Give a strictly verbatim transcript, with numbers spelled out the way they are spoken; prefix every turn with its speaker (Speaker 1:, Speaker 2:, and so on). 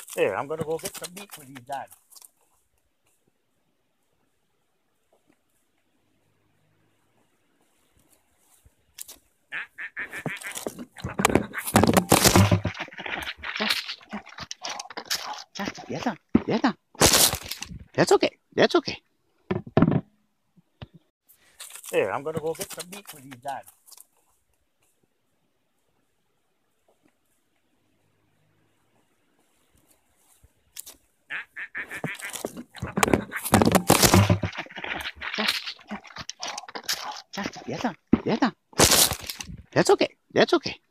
Speaker 1: Here, I'm gonna go get some meat for these dogs. Yes, sir. Yes, sir. That's okay. That's okay. Here, I'm gonna go get some meat for these dogs. Yes, sir. Yes, sir. That's okay. That's okay.